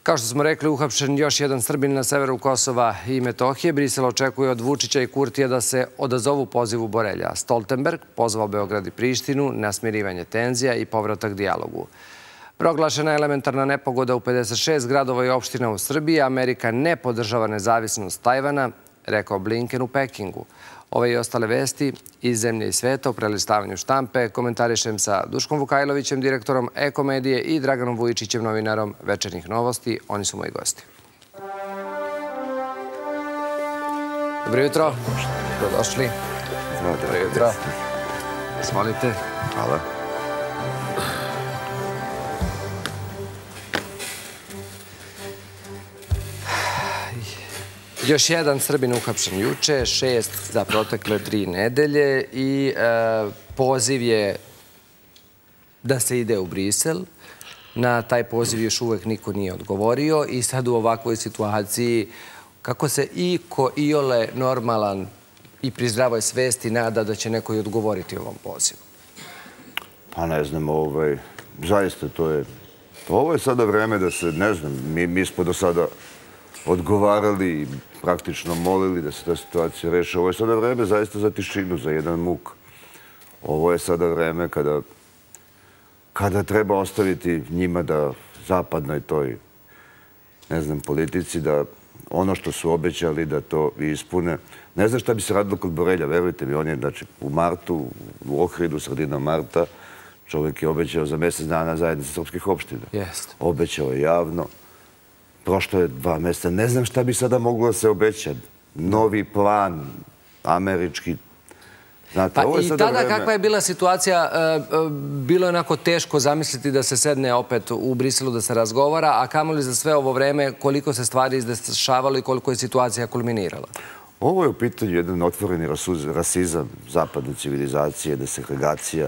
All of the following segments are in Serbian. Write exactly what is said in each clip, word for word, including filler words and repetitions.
Kao što smo rekli, uhapšen još jedan Srbin na severu Kosova i Metohije. Brisel očekuje od Vučića i Kurtija da se odazovu pozivu Borelja. Stoltenberg pozvao Beograd i Prištinu na smirivanje tenzija i povratak dijalogu. Proglašena je elementarna nepogoda u pedeset šest gradova i opština u Srbiji. Amerika ne podržava nezavisnost Tajvana, rekao Blinken u Pekingu. Ove i ostale vesti iz zemlje i sveta u prelistavanju štampe komentarišem sa Duškom Vukajlovićem, direktorom Eko-medije, i Draganom Vujičićem, novinarom Večernjih novosti. Oni su moji gosti. Dobro jutro. Dobrodošli. Dobro jutro. Izvolite. Hvala. Još jedan Srbin uhapšen juče, šest za protekle tri nedelje i poziv je da se ide u Brisel. Na taj poziv još uvek niko nije odgovorio i sad u ovakvoj situaciji kako se iko iole normalan i pri zdravoj svesti nada da će neko i odgovoriti ovom pozivu? Pa ne znam, zaista to je... Ovo je sada vreme da se, ne znam, mi smo do sada odgovarali i praktično molili da se ta situacija reši. Ovo je sada vreme zaista za tišinu, za jedan muk. Ovo je sada vreme kada kada treba ostaviti njima da zapadnoj toj, ne znam, politici, da ono što su obećali da to ispune. Ne znam šta bi se radilo kod Borelja, verujte mi, on je znači u martu, u Ohridu, sredina marta, čovjek je obećao za mjesec dana zajednice srpskih opština. Obećao je javno. Prošlo je dva mjeseca. Ne znam šta bi sada moglo da se obeća. Novi plan, američki. Pa i tada kakva je bila situacija, bilo je onako teško zamisliti da se sedne opet u Briselu da se razgovara, a kamoli za sve ovo vreme koliko se stvari izdešavalo i koliko je situacija kulminirala? Ovo je u pitanju jedan otvoreni rasizam zapadne civilizacije, desegregacija.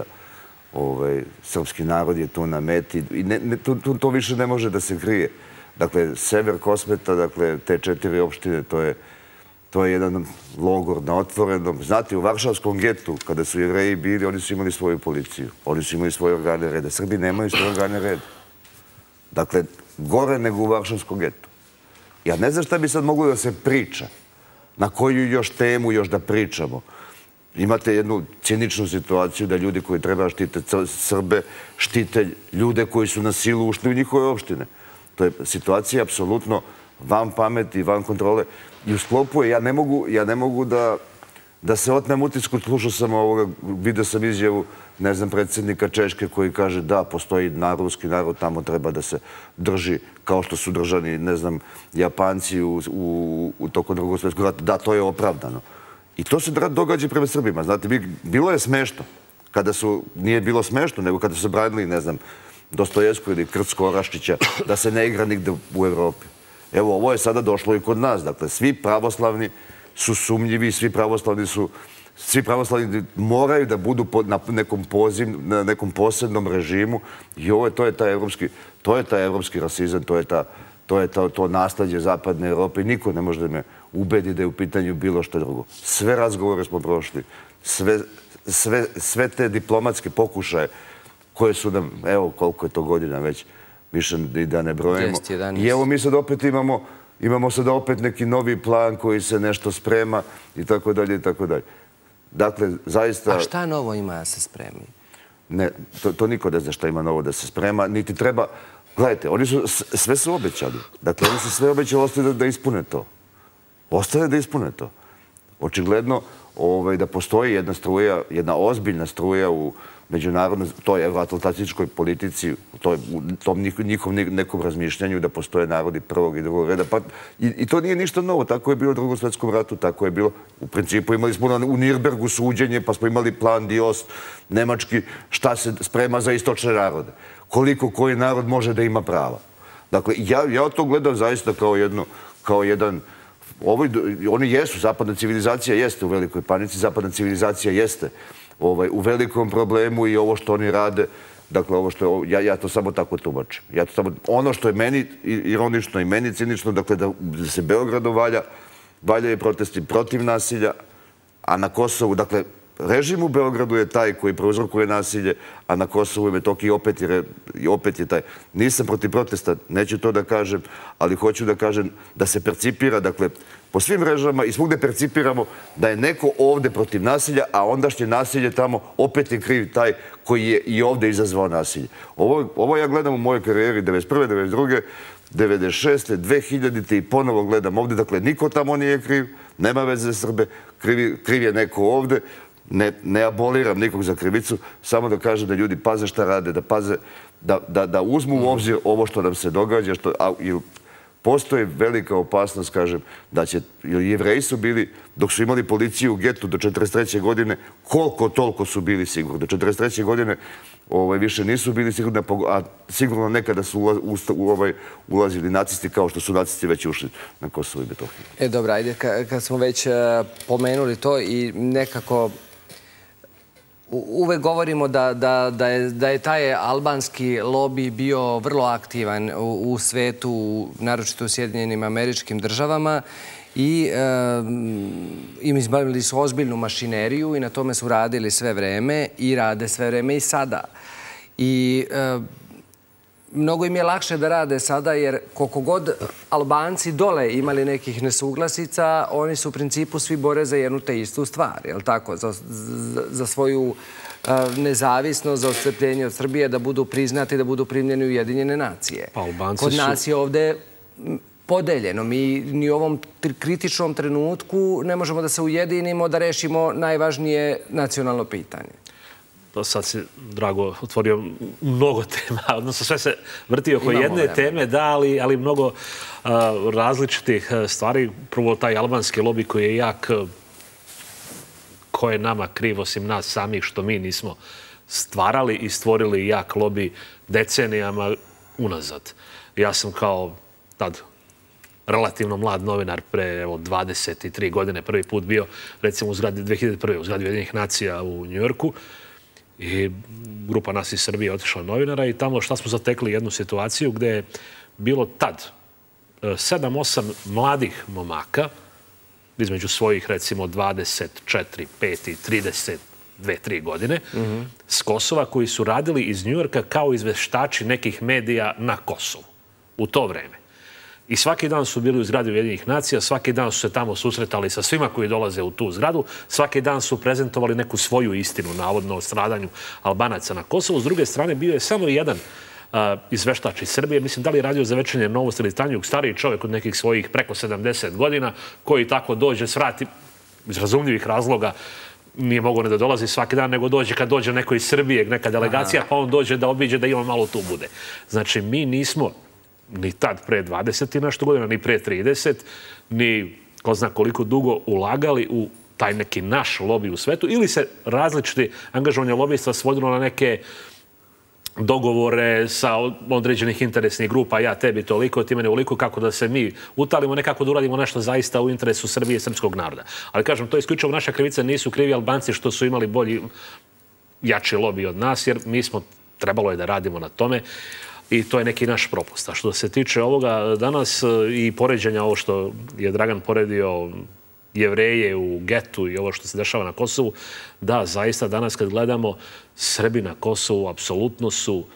Srpski narod je tu na meti i to više ne može da se krije. Dakle, sever Kosmeta, dakle, te četiri opštine, to je To je jedan logor na otvorenom. Znate, u Varšavskom getu, kada su Jevreji bili, oni su imali svoju policiju. Oni su imali svoje organe reda. Srbi nemaju svoje organe reda. Dakle, gore nego u Varšavskom getu. Ja ne znam šta bi sad moglo da se priča. Na koju još temu još da pričamo. Imate jednu ciničnu situaciju da ljudi koji treba štite Srbe, štite ljude koji su na silu ušli u njihove opštine. To je situacija apsolutno van pameti, van kontrole. I u sklopu je, ja ne mogu da se otmem utisku, slušao sam ovoga, vidio sam izjavu, ne znam, predsjednika Češke koji kaže da, postoji ruski narod, tamo treba da se drži kao što su držani, ne znam, Japanci u toku Drugog svjetskog rata. Da, to je opravdano. I to se događa prema Srbima. Znate, bilo je smešno, kada su, nije bilo smešno, nego kada su se branili, ne znam, Dostojevskog ili Krcko-Oraščića, da se ne igra nigde u Evropi. Evo, ovo je sada došlo i kod nas. Dakle, svi pravoslavni su sumnjivi, svi pravoslavni su, svi pravoslavni moraju da budu na nekom poziv, na nekom posebnom režimu i ovo je, to je taj evropski, to je taj evropski rasizam, to je ta, to je to nasledđe zapadne Evrope i niko ne može da me ubedi da je u pitanju bilo što drugo. Sve razgovore smo prošli, sve, sve, sve te diplomatske pokušaje koje su nam, evo koliko je to godina već, više i da ne brojimo. I evo mi sad opet imamo, imamo sad opet neki novi plan koji se nešto sprema i tako dalje i tako dalje. Dakle, zaista... A šta novo ima da se spremi? Ne, to niko ne zna šta ima novo da se sprema, niti treba... Gledajte, oni su, sve su obećali. Dakle, oni su sve obećali, ostali da ispune to. Ostali da ispune to. Očigledno da postoji jedna struja, jedna ozbiljna struja u međunarodnoj, toj evroatlantičkoj politici, u tom njihovom nekom razmišljanju da postoje narodi prvog i drugog reda. I to nije ništa novo. Tako je bilo u Drugom svjetskom ratu, tako je bilo. U principu imali smo u Nirnbergu suđenje, pa smo imali plan Dios, nemački, šta se sprema za istočne narode. Koliko koji narod može da ima prava. Dakle, ja to gledam zaista kao jedan... Oni jesu, zapadna civilizacija jeste u velikoj panici, zapadna civilizacija jeste u velikom problemu i ovo što oni rade, dakle, ovo što je, ja to samo tako tumačim. Ono što je meni ironično i meni cinično, dakle, da se Beogradu valja, valjaju protesti protiv nasilja, a na Kosovu, dakle, režim u Beogradu je taj koji prouzrokuje nasilje, a na Kosovu i Metohiji opet je, opet je taj. Nisam protiv protesta, neću to da kažem, ali hoću da kažem da se percipira, dakle, po svim mrežama i svugde percipiramo da je neko ovde protiv nasilja, a ondašnje nasilje tamo opet je kriv taj koji je i ovde izazvao nasilje. Ovo, ovo ja gledam u mojoj karijeri devedeset prve, devedeset druge, devedeset šeste, dve hiljadite i ponovo gledam ovde. Dakle, niko tamo nije kriv, nema veze za Srbe, kriv, kriv je neko ovde. Ne, ne aboliram nikog za krivicu, samo da kažem da ljudi paze šta rade, da paze, da, da, da uzmu u obzir ovo što nam se događa, što, a, ili postoji velika opasnost, kažem, da će, ili Jevreji su bili, dok su imali policiju u getu do četrdeset treće godine, koliko toliko su bili sigurni. Do četrdeset treće godine ovaj, više nisu bili sigurni, a sigurno nekada su ula, usta, u, ovaj, ulazili nacisti kao što su nacisti već ušli na Kosovo i Metohiju. E, dobro, ajde, kad smo već pomenuli to i nekako uvek govorimo da, da, da, je, da je taj albanski lobi bio vrlo aktivan u, u svetu, naročito u Sjedinjenim Američkim Državama i e, izbavili su ozbiljnu mašineriju i na tome su radili sve vreme i rade sve vreme i sada. I e, mnogo im je lakše da rade sada jer koliko god Albanci dole imali nekih nesuglasica, oni su u principu svi bore za jednu te istu stvar, je li tako? Za, za, za svoju uh, nezavisnost, za odcepljenje od Srbije, da budu priznati, da budu primljeni u Ujedinjene nacije. Pa, Albanci Kod su... nas je ovde podeljeno. Mi ni u ovom kritičnom trenutku ne možemo da se ujedinimo, da rešimo najvažnije nacionalno pitanje. Sad si, Drago, otvorio mnogo tema, odnosno sve se vrti oko jedne teme, da, ali, ali mnogo uh, različitih stvari. Prvo, taj albanski lobi koji je jak, ko je nama kriv osim nas samih što mi nismo stvarali i stvorili jak lobi decenijama unazad. Ja sam kao tad relativno mlad novinar pre evo, dvadeset tri godine prvi put bio, recimo u zgradi dve hiljade prve. u zgradi Ujedinjenih nacija u Njujorku. I grupa nas iz Srbije otišla novinara i tamo šta smo zatekli jednu situaciju gde je bilo tad sedam osam mladih momaka između svojih recimo dvadeset četiri, pet i trideset dve tri godine mm-hmm. s Kosova koji su radili iz Njujorka kao izveštači nekih medija na Kosovu u to vreme. I svaki dan su bili u zgradi Ujedinjenih nacija, svaki dan su se tamo susretali sa svima koji dolaze u tu zgradu, svaki dan su prezentovali neku svoju istinu, navodno o stradanju Albanaca na Kosovu. S druge strane, bio je samo jedan uh, izveštač iz Srbije, mislim da li je radio za Večernje novosti ili Tanjuk, stariji čovjek od nekih svojih preko sedamdeset godina, koji tako dođe, svrati iz razumljivih razloga, nije mogao ne da dolazi svaki dan, nego dođe kad dođe neko iz Srbije, neka delegacija, Aha. pa on dođe da obiđe da ima malo tu bude. Znači, mi nismo ni tad pre dvadeset i nešto godina, ni pre trideset, ni ko zna koliko dugo ulagali u taj neki naš lobi u svetu ili se različiti angažovanja lobista svodilo na neke dogovore sa određenih interesnih grupa, ja tebi toliko, ti mene ovoliko, kako da se mi utalimo, nekako da uradimo nešto zaista u interesu Srbije i srpskog naroda. Ali kažem, to je isključivo naša krivica, nisu krivi Albanci što su imali bolji, jači lobi od nas, jer mi smo, trebalo je da radimo na tome. I to je neki naš propust. A što se tiče ovoga danas i poređenja, ovo što je Dragan poredio Jevreje u getu i ovo što se dešava na Kosovu, da, zaista danas kad gledamo Srbi na Kosovu, apsolutno su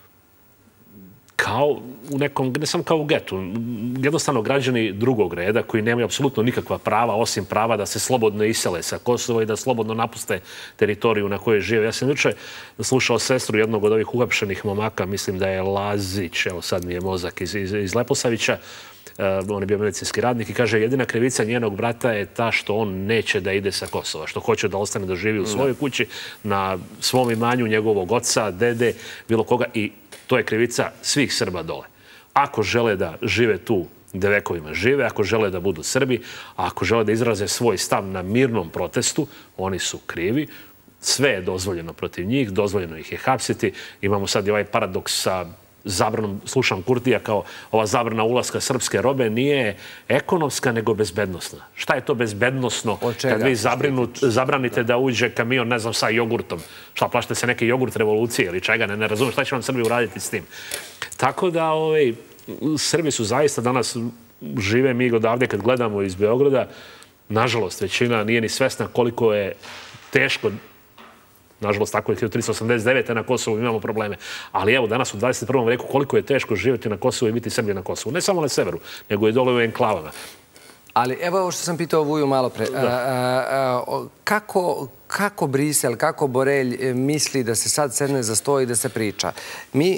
kao u nekom, ne samo kao u getu, jednostavno građani drugog reda koji nemaju apsolutno nikakva prava, osim prava da se slobodno isele sa Kosova i da slobodno napuste teritoriju na kojoj žive. Ja sam juče slušao sestru jednog od ovih uhapšenih momaka, mislim da je Lazić, evo sad mi je mozak iz, iz, iz Leposavića, uh, on je bio medicinski radnik i kaže jedina krivica njenog brata je ta što on neće da ide sa Kosova, što hoće da ostane da živi u svojoj kući, na svom imanju njegovog oca, dede, bilo koga i to je krivica svih Srba dole. Ako žele da žive tu gde vekovima žive, ako žele da budu Srbi, a ako žele da izraze svoj stav na mirnom protestu, oni su krivi. Sve je dozvoljeno protiv njih, dozvoljeno ih je hapsiti. Imamo sad i ovaj paradoks sa zabranom, slušam Kurtija kao ova zabrana ulaska srpske robe nije ekonomska nego bezbednosna. Šta je to bezbednosno kad vi zabrinut, zabranite da uđe kamion, ne znam, sa jogurtom? Šta, plašite se neke jogurt revolucije ili čega? Ne, ne razumijem šta će vam Srbi uraditi s tim. Tako da ovaj, Srbi su zaista danas, žive mi odavde kad gledamo iz Beograda, nažalost većina nije ni svesna koliko je teško. Nažalost, tako je hiljadu tristo osamdeset devete na Kosovu imamo probleme. Ali evo, danas u dvadeset prvom veku koliko je teško živjeti na Kosovu i biti Srbije na Kosovu. Ne samo na severu, nego i dole u enklavama. Ali evo ovo što sam pitao Vuju malo pre. Kako Brisel, kako Borelj misli da se sad sedne za sto i da se priča? Mi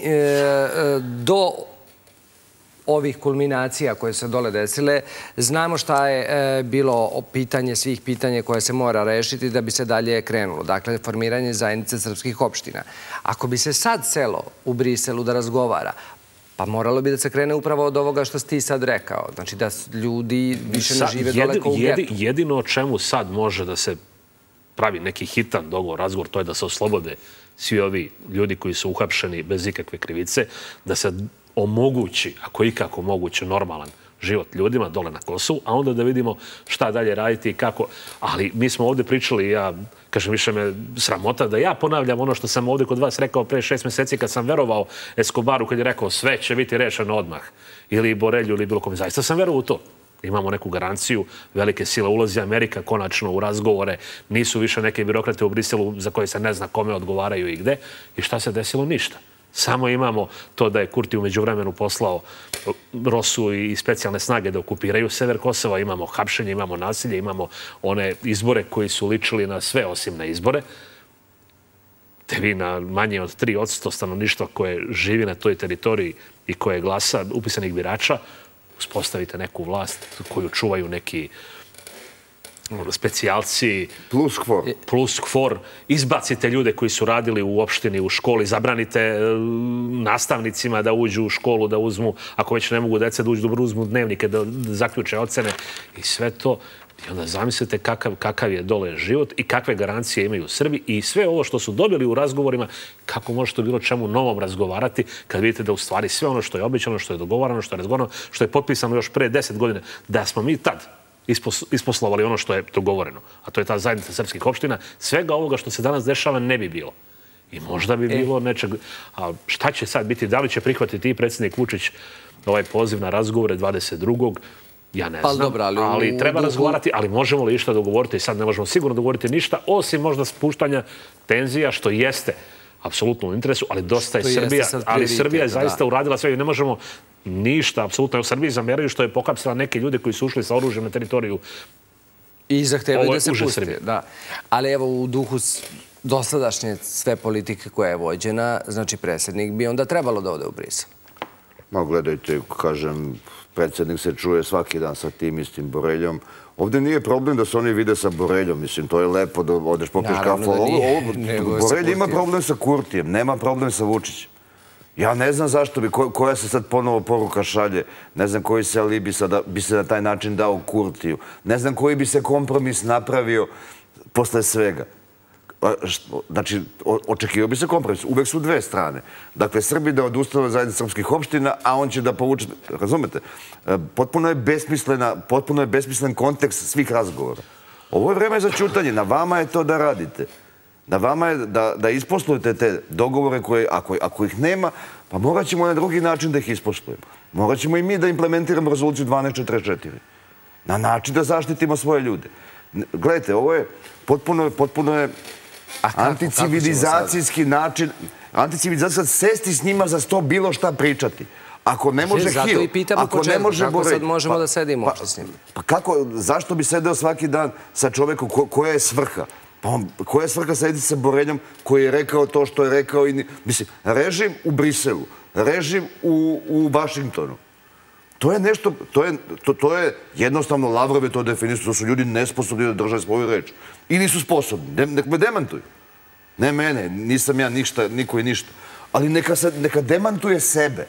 do ovih kulminacija koje se dole desile, znamo šta je bilo pitanje svih pitanja koje se mora rešiti da bi se dalje krenulo. Dakle, formiranje zajednice srpskih opština. Ako bi se sad selo u Briselu da razgovara, pa moralo bi da se krene upravo od ovoga što si ti sad rekao. Znači da ljudi više ne žive daleko u getu. Jedino o čemu sad može da se pravi neki hitan dogovor, razgovor, to je da se oslobode svi ovi ljudi koji su uhapšeni bez ikakve krivice, da se omogući, ako ikako moguće, normalan život ljudima dole na Kosovu, a onda da vidimo šta dalje raditi i kako. Ali mi smo ovdje pričali, ja kažem, više me sramota da ja ponavljam ono što sam ovdje kod vas rekao pre šest mjeseci kad sam verovao Escobaru kad je rekao sve će biti rešeno odmah. Ili Borelju ili bilo kome. Zaista sam verovao u to. Imamo neku garanciju, velike sile ulazi Amerika konačno u razgovore, nisu više neke birokrate u Briselu za koje se ne zna kome odgovaraju i gde. I šta se desilo? Ništa. Samo imamo to da je Kurti umeđu vremenu poslao Rosu i specijalne snage da okupiraju sever Kosova. Imamo hapšenje, imamo nasilje, imamo one izbore koji su ličili na sve osim na izbore. Te vi na manje od tri posto stanovništva koje živi na toj teritoriji i koje glasa upisanih birača, uspostavite neku vlast koju čuvaju neki specijalci. Plus kfor. Plus kfor. Izbacite ljude koji su radili u opštini, u školi. Zabranite nastavnicima da uđu u školu, da uzmu, ako već ne mogu deca da uđu, da uzmu dnevnike, da zaključe ocene. I sve to. I onda zamislite kakav je dole život i kakve garancije imaju Srbi. I sve ovo što su dobili u razgovorima, kako možete bilo čemu novom razgovarati kad vidite da u stvari sve ono što je obećano, što je dogovarano, što je razgovarano, što je potpisano još pre deset godina, da smo mi tad isposlovali ono što je dogovoreno, a to je ta zajednica srpskih opština, svega ovoga što se danas dešava ne bi bilo. I možda bi bilo nečeg... A šta će sad biti? Da li će prihvatiti i predsjednik Vučić ovaj poziv na razgovore dvadeset drugog? Ja ne znam, ali treba razgovarati, ali možemo li išta dogovoriti? Sad ne možemo sigurno dogovoriti ništa, osim možda spuštanja tenzija, što jeste apsolutno u interesu, ali dosta je Srbija, ali Srbija je zaista uradila sve i ne možemo ništa, apsolutno. U Srbiji zameraju što je pokapsila neke ljude koji su ušli sa oružjem na teritoriju. I zahtevaju da se pusti. Ali evo, u duhu dosadašnje sve politike koja je vođena, znači predsjednik bi onda trebalo da ode u Brisel. Ma gledajte, kažem, predsjednik se čuje svaki dan sa tim istim Boreljom. Ovdje nije problem da se oni vide sa Boreljom. Mislim, to je lepo da odeš popiješ kafu. Borelj ima problem sa Kurtijem, nema problem sa Vučićem. Ja ne znam zašto bi, koja se sad ponovo poruka šalje, ne znam koji se alibi bi se na taj način dao Kurtiju, ne znam koji bi se kompromis napravio posle svega. Znači, očekio bi se kompromis. Uvek su dve strane. Dakle, Srbi da odustane od zajednice srpskih opština, a on će da povuče... Razumete? Potpuno je besmislena, potpuno je besmislen kontekst svih razgovora. Ovo je vreme za ćutanje. Na vama je to da radite. Na vama je da isposlujete te dogovore koje, ako ih nema, pa morat ćemo na drugi način da ih isposlujemo. Morat ćemo i mi da implementiramo rezoluciju dvanaest četrdeset četiri. Na način da zaštitimo svoje ljude. Gledajte, ovo je potpuno je anticivilizacijski način, anticivilizacijski sesti s njima za sto bilo šta pričati. Ako ne može Hil, zato i pitamo po čemu, kako sad možemo da sedimo oči s njim. Pa kako, zašto bi sedeo svaki dan sa čovekom koja je svrha? Koja je svrha sediti sa Boreljom koji je rekao to što je rekao? Mislim, režim u Briselu, režim u Vašingtonu. To je nešto, to je jednostavno, Lavrov je to definisao, to su ljudi nesposobni da drže svoju reč. I nisu sposobni, nek me demantuju. Ne mene, nisam ja ništa, niko i ništa. Ali neka demantuje sebe.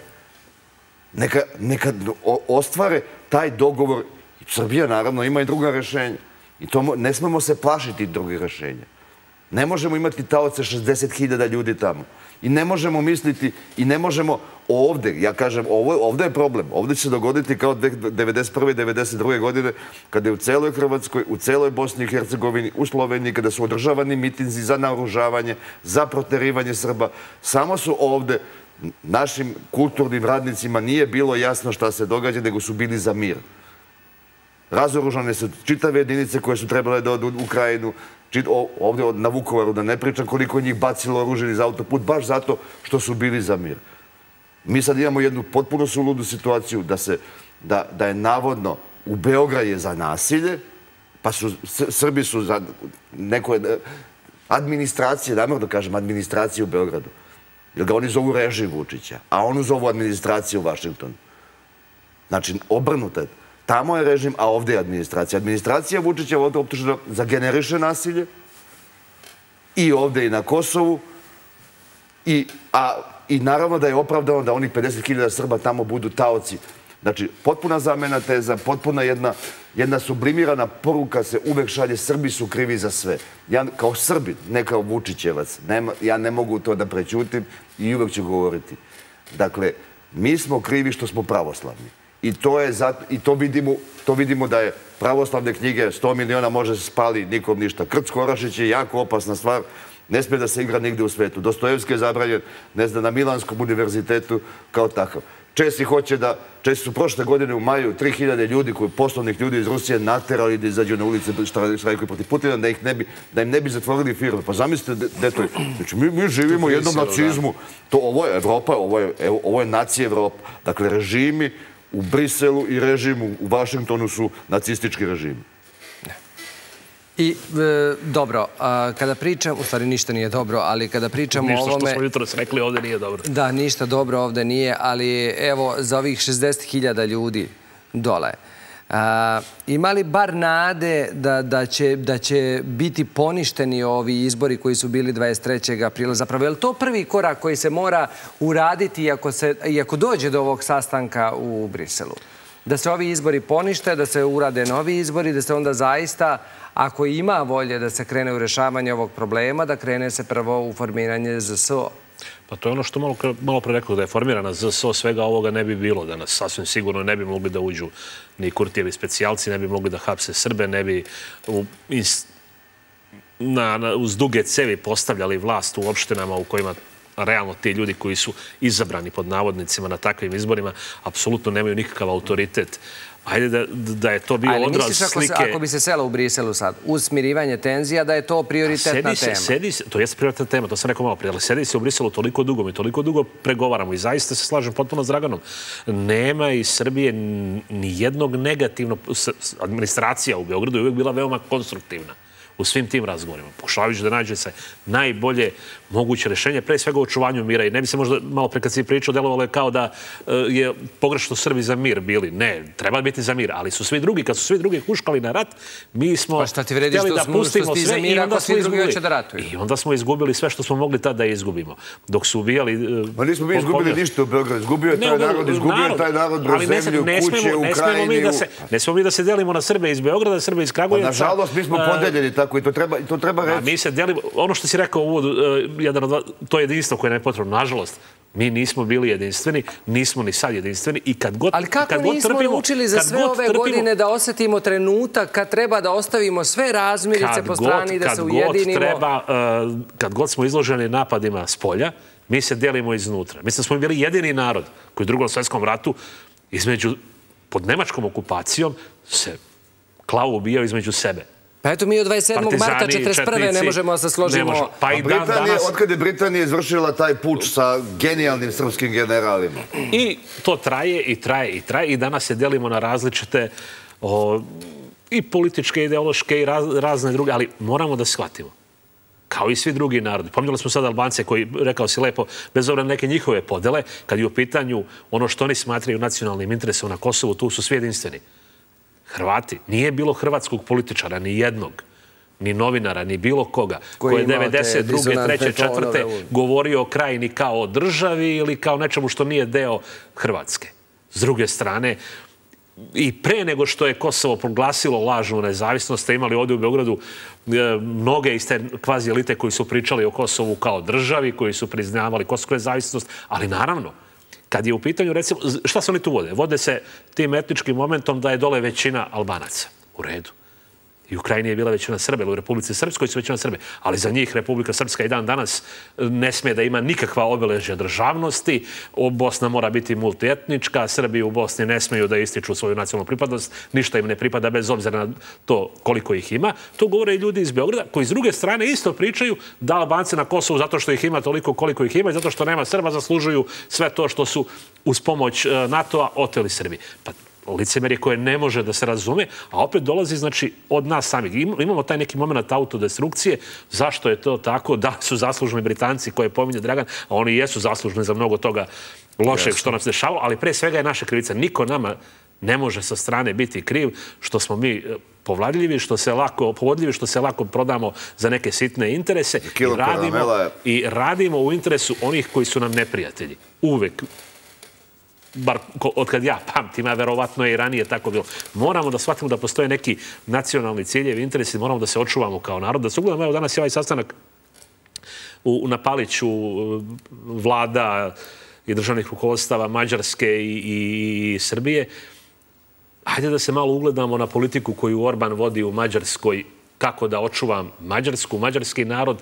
Neka ostvare taj dogovor. Srbija, naravno, ima i druga rešenja. I ne smemo se plašiti drugih rešenja. Ne možemo imati taoce šezdeset hiljada ljudi tamo. I ne možemo misliti, i ne možemo ovde, ja kažem, ovde je problem. Ovde će se dogoditi kao devedeset prve i devedeset druge godine, kada je u celoj Hrvatskoj, u celoj Bosni i Hercegovini, u Sloveniji, kada su održavani mitinzi za naoružavanje, za proterivanje Srba. Samo su ovde našim kulturnim radnicima nije bilo jasno šta se događa, nego su bili za mir. Razoružane su čitave jedinice koje su trebale da odu u Krajinu, ovdje na Vukovaru da ne pričam koliko njih bacilo oružje iz autoput, baš zato što su bili za mir. Mi sad imamo jednu potpuno suludu situaciju da je navodno u Beograd je za nasilje, pa su Srbi su za neko administracije, namjerno kažem, administracije u Beogradu. Jer ga oni zovu režim Vučića, a onu zovu administraciju u Vašingtonu. Znači, obrnuto je. Tamo je režim, a ovdje je administracija. Administracija Vučića je ovdje optužena za generiše nasilje i ovdje i na Kosovu. I naravno da je opravdano da onih pedeset hiljada Srba tamo budu taoci. Znači, potpuna zamena teza, potpuna jedna sublimirana poruka se uvek šalje. Srbi su krivi za sve. Ja kao Srbin, ne kao Vučićevac, ja ne mogu to da prećutim i uvek ću govoriti. Dakle, mi smo krivi što smo pravoslavni. I to vidimo da je pravoslavne knjige, sto miliona može se spali, nikom ništa. Krcko Orašić je jako opasna stvar, ne smije da se igra nigde u svetu. Dostojevski je zabranjen, ne znam, na Milanskom univerzitetu kao takav. Česi hoće da, Česi su prošle godine u maju tri hiljade ljudi, poslovnih ljudi iz Rusije, naterali da izađu na ulice štrajkuju protiv Putina, da im ne bi zatvorili firme. Pa zamislite gde to je. Znači, mi živimo u jednom nacizmu. Ovo je Evropa, ovo je nacija Evropa. Dakle, režimi u Briselu i režimu u Vašingtonu su nacistički režimi. I, dobro, kada pričam, u stvari ništa nije dobro, ali kada pričamo o ovome... Ništa što smo jutros rekli ovdje nije dobro. Da, ništa dobro ovdje nije, ali evo, za ovih šezdeset hiljada ljudi dole, ima li bar nade da će biti poništeni ovi izbori koji su bili dvadeset trećeg aprila? Zapravo, je li to prvi korak koji se mora uraditi iako dođe do ovog sastanka u Briselu? Da se ovi izbori ponište, da se urade novi izbori, da se onda zaista, ako ima volje da se krene u rešavanje ovog problema, da krene se prvo u formiranje Z S O. Pa to je ono što malo pre rekao, da je formirana Z S O, svega ovoga ne bi bilo danas. Sasvim sigurno ne bi mogli da uđu ni Kurtijevi specijalci, ne bi mogli da hapse Srbe, ne bi uz duge cevi postavljali vlast u opštinama u kojima realno ti ljudi koji su izabrani pod navodnicima na takvim izborima apsolutno nemaju nikakav autoritet. Ajde da je to bio odraz slike... Ali misliš ako bi se selo u Briselu sad, uz smirivanje tenzija, da je to prioritetna tema? To jeste prioritetna tema, to sam rekao malo prije, ali sedi se u Briselu toliko dugo, mi toliko dugo pregovaramo i zaista se slažem potpuno s Draganom. Nema iz Srbije ni jednog negativnog... Administracija u Beogradu je uvijek bila veoma konstruktivna u svim tim razgovorima, pokušavajući da nađe se najbolje moguće rešenje, pre svega u očuvanju mira. I ne bi se možda malo pre kad si pričao, delovalo je kao da je pogrešno Srbi za mir bili. Ne, treba biti za mir, ali su svi drugi, kad su svi drugi huškali na rat, mi smo htjeli da pustimo sve i onda smo izgubili. I onda smo izgubili sve što smo mogli tada da izgubimo. Dok su ubijali... Ma nismo mi izgubili ništa u Beogradu. Izgubio je taj narod, izgubio je taj narod bez zemlju, kuće, u Krajini. Ne smemo mi da se delimo na Srbe iz Beograda, Srbe iz Kragujevca. Nažalost, mi smo podeljeni tako i to treba reći. Mi se delimo, ono što si rekao u uvodu, to je jedinstvo koje je nepotrebno. Nažalost, mi nismo bili jedinstveni, nismo ni sad jedinstveni i kad god trpimo... Ali kako nismo naučili za sve ove godine da osjetimo trenutak kad treba da ostavimo sve razmirice po strani i da se ujedinimo? Kad god smo izloženi napadima s polja, mi se delimo iznutra. Mislim da smo bili jedini narod koji u drugom svjetskom ratu pod nemačkom okupacijom se klao ubijao između sebe. Pa eto, mi od dvadeset sedmog marta četrdeset prve ne možemo da se složimo. Otkad je Britanija izvršila taj puč sa genijalnim srpskim generalima. I to traje i traje i traje i danas se delimo na različite i političke, ideološke i razne druge, ali moramo da shvatimo. Kao i svi drugi narodi. Pominjali smo sad Albance koji, rekao si lepo, bez obzira na neke njihove podele, kad je u pitanju ono što oni smatraju nacionalnim interesom na Kosovu, tu su svi jedinstveni. Hrvati. Nije bilo hrvatskog političara, ni jednog, ni novinara, ni bilo koga, koji je devedeset druge, treće, četvrte govorio o krajini kao o državi ili kao nečemu što nije deo Hrvatske. S druge strane, i pre nego što je Kosovo proglasilo lažnu nezavisnost, ste imali ovdje u Beogradu mnoge iz te kvazi elite koji su pričali o Kosovu kao državi, koji su priznavali kosovsku nezavisnost, ali naravno, kad je u pitanju, recimo, šta se oni tu vode? Vode se tim etničkim momentom da je dole većina Albanaca. U redu. I u Ukrajini je bila većina Srbe, ili u Republici Srpskoj su većina Srbe. Ali za njih Republika Srpska i dan danas ne smije da ima nikakva obeležja državnosti. Bosna mora biti multietnička, Srbi u Bosni ne smiju da ističu svoju nacionalnu pripadnost, ništa im ne pripada bez obzira na to koliko ih ima. To govore i ljudi iz Beograda, koji s druge strane isto pričaju da Albanci na Kosovu, zato što ih ima toliko koliko ih ima i zato što nema Srba, zaslužuju sve to što su uz pomoć NATO-a oteli Srbi. Pa licemerje koje ne može da se razume, a opet dolazi, znači, od nas samih. Imamo taj neki moment autodestrukcije. Zašto je to tako? Da su zaslužni Britanci koje pominje Dragan, a oni jesu zaslužni za mnogo toga lošeg što nam se dešavalo, ali pre svega je naša krivica. Niko nama ne može sa strane biti kriv što smo mi povladljivi, što se lako, povodljivi, što se lako prodamo za neke sitne interese i radimo, i radimo u interesu onih koji su nam neprijatelji. Uvek. Bar od kad ja pamtim, a verovatno je i ranije tako bilo. Moramo da shvatimo da postoje neki nacionalni ciljevi, interesi, moramo da se očuvamo kao narod. Da se ugledamo, evo danas je ovaj sastanak u, na Paliću vlada i državnih rukovodstava Mađarske i, i, i Srbije. Hajde da se malo ugledamo na politiku koju Orban vodi u Mađarskoj, kako da očuvam Mađarsku, mađarski narod.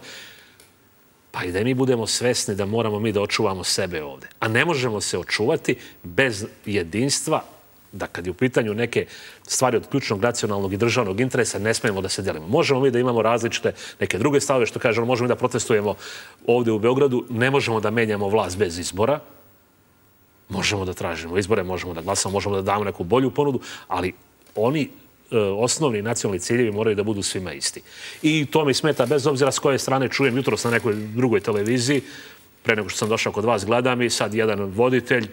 Pa i da mi budemo svesni da moramo mi da očuvamo sebe ovde. A ne možemo se očuvati bez jedinstva, da kad je u pitanju neke stvari od ključnog nacionalnog i državnog interesa, ne smijemo da se delimo. Možemo mi da imamo različite neke druge stavove, što kažemo, možemo mi da protestujemo ovde u Beogradu, ne možemo da menjamo vlast bez izbora, možemo da tražimo izbore, možemo da glasamo, možemo da damo neku bolju ponudu, ali oni osnovni nacionalni ciljevi moraju da budu svima isti. I to mi smeta, bez obzira s koje strane čujem jutros na nekoj drugoj televiziji, pre nego što sam došao kod vas, gledam i sad jedan voditelj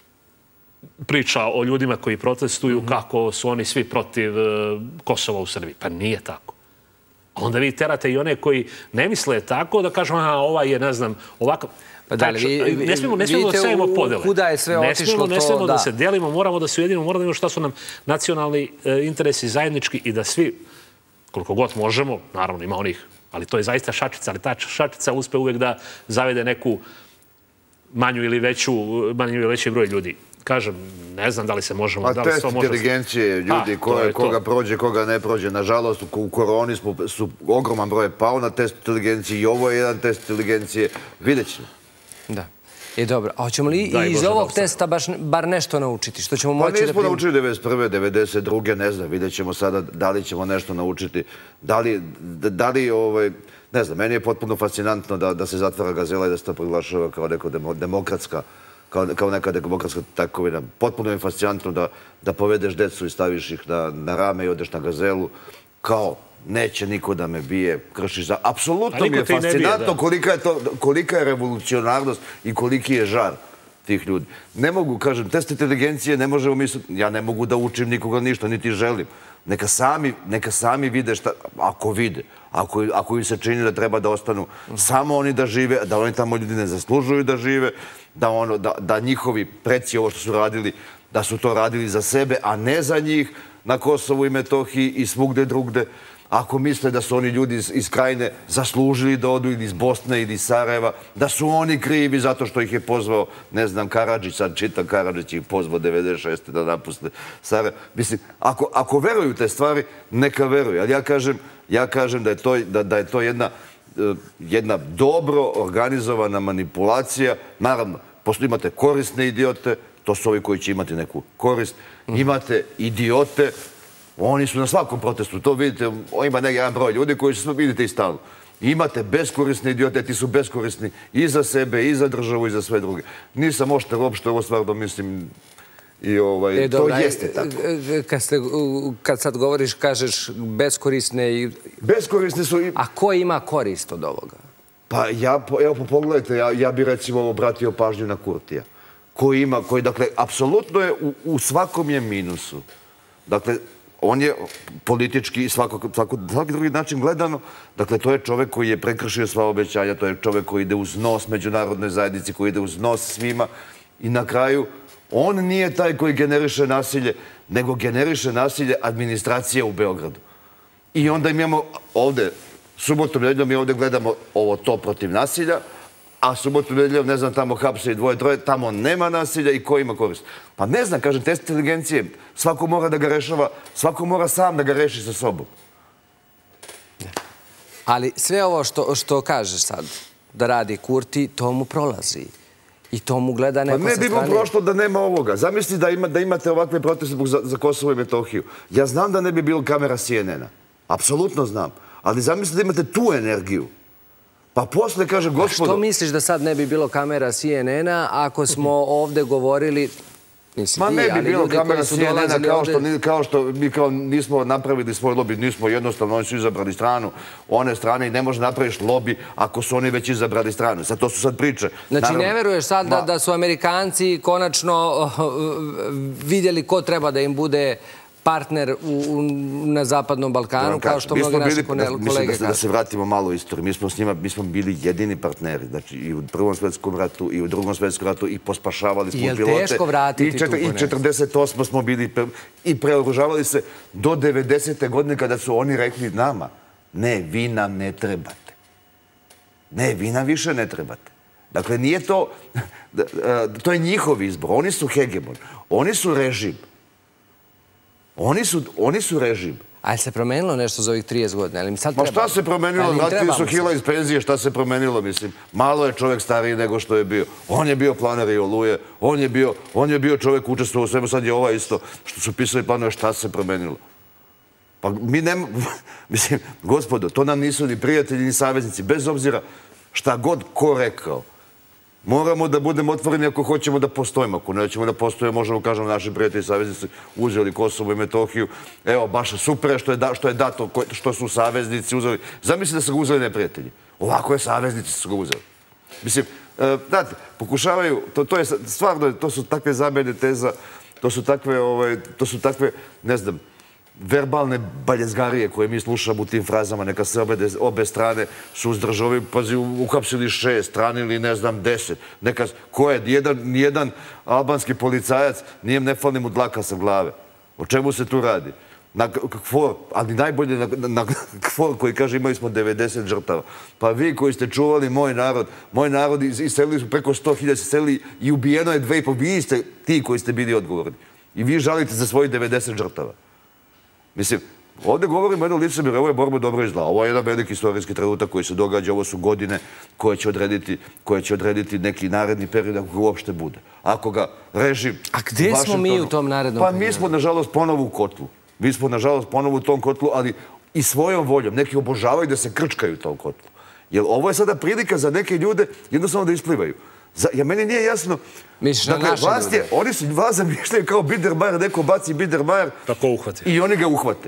priča o ljudima koji protestuju kako su oni svi protiv Kosova u Srbiji. Pa nije tako. Onda vi terate i one koji ne misle tako da kažu, aha, ovaj je, ne znam, ovakav. Pa da li, vi, ne smijemo, ne smijemo da stavimo podele. Kuda je sve otišlo to? Ne smijemo da se delimo, moramo da se ujedinimo, moramo da imamo šta su nam nacionalni interesi zajednički i da svi, koliko god možemo, naravno ima onih, ali to je zaista šačica, ali ta šačica uspe uvek da zavede neku manju ili veću, manju ili veći broj ljudi. Kažem, ne znam da li se možemo... A test inteligencije ljudi, koga prođe, koga ne prođe. Nažalost, u koroni su ogroman broj pao na test inteligencije i ovo je jedan test inteligencije. Vidjet ćemo. Da. I dobro. A hoćemo li iz ovog testa bar nešto naučiti? Što ćemo moći da... Pa nismo naučili devedeset prve, devedeset druge, ne znam. Vidjet ćemo sada da li ćemo nešto naučiti. Da li, ne znam, meni je potpuno fascinantno da se zatvara Gazela i da se to proglašava kao neko demokratska, kao neka demokratska takovina. Potpuno je fascinantno da povedeš decu i staviš ih na rame i odeš na Gazelu kao neće niko da me bije, kršiš za... Apsolutno mi je fascinantno kolika je revolucionarnost i koliki je žar tih ljudi. Ne mogu, kažem, test inteligencije ne možemo misliti, ja ne mogu da učim nikoga ništa, niti želim. Neka sami vide šta, ako vide, ako im se čini da treba da ostanu samo oni da žive, da oni tamo ljudi ne zaslužuju da žive, da njihovi preci ovo što su radili, da su to radili za sebe, a ne za njih na Kosovu i Metohiji i svugde drugde. Ako misle da su oni ljudi iz Krajine zaslužili da odu ili iz Bosne ili iz Sarajeva, da su oni krivi zato što ih je pozvao, ne znam, Karadžić, sad čitam, Karadžić ih pozvao devedeset šeste da napuste Sarajevo. Mislim, ako veruju te stvari, neka veruju. Ali ja kažem da je to jedna dobro organizovana manipulacija. Naravno, pošto imate korisne idiote, to su ovi koji će imati neku korist. Imate idiote, oni su na svakom protestu, to vidite, ima neki jedan broj ljudi koji su, vidite i stalno. Imate beskorisne idiote, ti su beskorisni i za sebe, i za državu, i za sve druge. Nisam oštar uopšte ovo stvarno, mislim, i to jeste tako. Kad sad govoriš, kažeš beskorisne i... Beskorisne su i... A ko ima korist od ovoga? Pa evo pogledajte, ja bih recimo obratio pažnju na Kurtija, koji ima, koji, dakle, apsolutno je, u svakom je minusu. Dakle, on je politički i svaki drugi način gledano. Dakle, to je čovek koji je prekršio sva obećanja, to je čovek koji ide uz nos međunarodnoj zajednici, koji ide uz nos svima. I na kraju, on nije taj koji generiše nasilje, nego generiše nasilje administracije u Beogradu. I onda imamo ovde, subotom nedeljom mi ovde gledamo ovo to protiv nasilja, a subotom nedeljom, ne znam, tamo hapse i dvoje, troje, tamo nema nasilja i ko ima korist. Pa ne znam, kažem, test inteligencije, svako mora da ga rešava, svako mora sam da ga reši sa sobom. Ali sve ovo što kažeš sad, da radi Kurti, to mu prolazi. I to mu gleda neko sa strane. Pa ne bi mu prošlo da nema ovoga. Zamisli da imate ovakve proteste za Kosovo i Metohiju. Ja znam da ne bi bilo kamera C N N-a. Apsolutno znam. Ali zamisli da imate tu energiju. Pa posle kaže, gospodo... Što misliš da sad ne bi bilo kamera C N N-a ako smo ovde govorili... Ma ne bi bilo kamera C N N-a kao što mi nismo napravili svoj lobby, nismo jednostavno, oni su izabrali stranu, one strane i ne može napraviš lobby ako su oni već izabrali stranu. Sad to su sad priče. Znači ne veruješ sad da su Amerikanci konačno vidjeli ko treba da im bude partner na Zapadnom Balkanu, kao što mnogi naši kolege kažu. Da se vratimo malo u istoriju. Mi smo s njima, mi smo bili jedini partneri. Znači i u Prvom svjetskom ratu, i u Drugom svjetskom ratu, i pospašavali smo pilote. Je li teško vratiti tu konekciju? I četrdeset osme smo bili i preoružavali se do devedesete godine kada su oni rekli nama, ne, vi nam ne trebate. Ne, vi nam više ne trebate. Dakle, nije to, to je njihov izbor. Oni su hegemon. Oni su režim. Oni su režim. A je se promenilo nešto za ovih trideset godina? Ma šta se promenilo? Vratili su Hila iz penzije, šta se promenilo, mislim? Malo je čovjek stariji nego što je bio. On je bio planer i Oluje, on je bio čovjek učestvovao u svemu, sad je ova isto, što su pisali planove, šta se promenilo? Pa mi nema, mislim, gospodo, to nam nisu ni prijatelji, ni saveznici, bez obzira šta god ko rekao. Moramo da budemo otvoreni ako hoćemo da postojimo. Ako nećemo da postojimo, možemo kažemo naši prijatelji i saveznici uzeli Kosovo i Metohiju. Evo, baš je super što je dato, što su saveznici uzeli. Zamisli da su ga uzeli neprijatelji. Ovako je saveznici su ga uzeli. Mislim, znate, pokušavaju, to je stvarno, to su takve zamene teza, to su takve, to su takve, ne znam, verbalne baljezgarije koje mi slušamo u tim frazama, neka se obe strane su uzdržovi, pazi, uhapsili šest, stranili, ne znam, deset. Neka, ko je, nijedan albanski policajac nije ne fali mu dlaka sa glave. O čemu se tu radi? Na kfor, ali najbolje na kfor koji kaže imali smo devedeset žrtava. Pa vi koji ste čuvali moj narod, moj narod iselili su preko sto hiljada iselili i ubijeno je dve i po. Vi ste ti koji ste bili odgovorni. I vi žalite za svojih devedeset žrtava. Mislim, ovdje govorimo o jednom licemjeru, ovo je borba dobro i zla. Ovo je jedan veliki istorijski trenutak koji se događa, ovo su godine koje će odrediti, koje će odrediti neki naredni period ako ga uopšte bude. Ako ga režim... A gdje smo mi u tom narednom periodu? Pa mi smo, nažalost, ponovo u kotlu. Mi smo, nažalost, ponovo u tom kotlu, ali i svojom voljom. Neki obožavaju da se krčkaju u tom kotlu. Jer ovo je sada prilika za neke ljude jednostavno da isplivaju. Ja, meni nije jasno... Misliš na naše ljude? Oni su vas zamišljaju kao Biedermajer, neko baci Biedermajer i oni ga uhvate.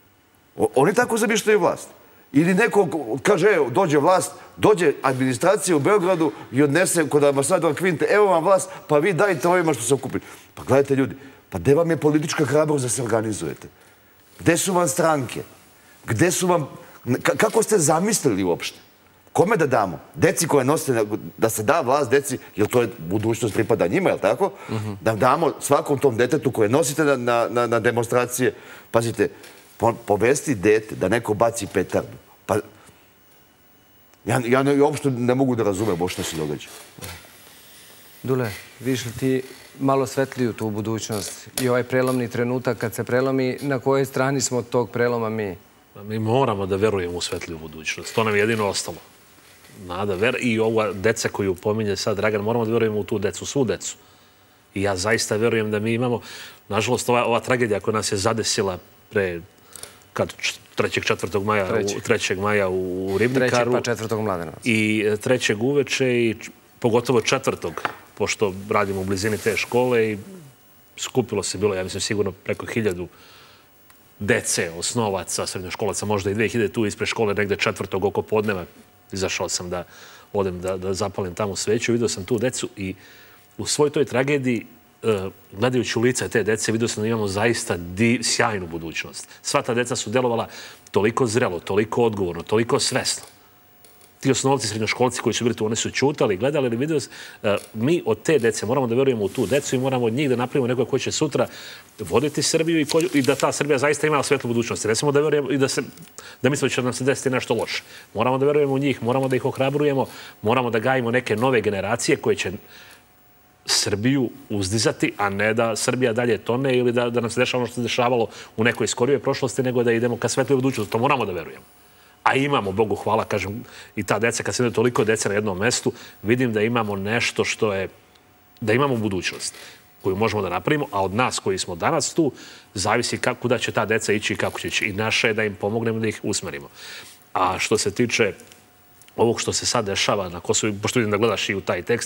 Oni tako zamišljaju vlast. Ili neko kaže, evo, dođe vlast, dođe administracija u Beogradu i odnese kod ambasadora Kvinte, evo vam vlast, pa vi dajte ovima što se okupili. Pa gledajte ljudi, pa gde vam je politička hrabrost da se organizujete? Gde su vam stranke? Gde su vam... Kako ste zamislili uopšte? Kome da damo? Deci koje nosite, da se da vlast deci, jer to je budućnost pripada njima, je li tako? Da damo svakom tom detetu koje nosite na demonstracije. Pazite, povesti dete da neko baci petardu. Pa, ja uopšte ne mogu da razumem ovo što se događa. Dule, viš li ti malo svetliju tu budućnost i ovaj prelomni trenutak kad se prelomi, na kojoj strani smo od tog preloma mi? Mi moramo da verujemo u svetliju budućnost. To nam je jedino ostalo. Nada, ver. I ova deca koju pominje sad Dragan, moramo da verujemo u tu decu, svu decu. I ja zaista verujem da mi imamo, nažalost, ova tragedija koja nas je zadesila pre, kad, trećeg četvrtog maja, trećeg maja u Ribnikaru. Trećeg pa četvrtog Mladenovac. I trećeg uveče i pogotovo četvrtog, pošto radimo u blizini te škole i skupilo se bilo, ja mislim, sigurno preko hiljadu dece, osnovaca, srednjoškolaca, možda i dve hiljade tu ispred škole, negde četvrtog oko podneva. Izašao sam da odem da zapalim tamo sveću, vidio sam tu decu i u svoj toj tragediji, gledajući u lica te dece, vidio sam da imamo zaista sjajnu budućnost. Sva ta deca su delovala toliko zrelo, toliko odgovorno, toliko svesno. Ti osnovci, srednjoškolci koji su bili tu, oni su čutali, gledali ili vidio. Mi od te dece moramo da verujemo u tu decu i moramo od njih da napravimo nekoga koji će sutra voditi Srbiju i da ta Srbija zaista ima svetlu budućnost. Ne samo da verujemo i da mislimo da će nam se desiti nešto loše. Moramo da verujemo u njih, moramo da ih ohrabrujemo, moramo da gajimo neke nove generacije koje će Srbiju uzdizati, a ne da Srbija dalje tone ili da nam se dešava ono što se dešavalo u nekoj skorijoj prošlosti, nego da idemo ka svetloj budućnosti. To moramo da verujemo. a imamo, Bogu hvala, kažem, i ta deca, kad se ide toliko dece na jednom mestu, vidim da imamo nešto što je, da imamo budućnost koju možemo da napravimo, a od nas koji smo danas tu, zavisi kuda će ta deca ići i kako će ići. I naše je da im pomognemo, da ih usmerimo. A što se tiče ovog što se sad dešava na Kosovu, pošto vidim da gledaš i u taj tekst,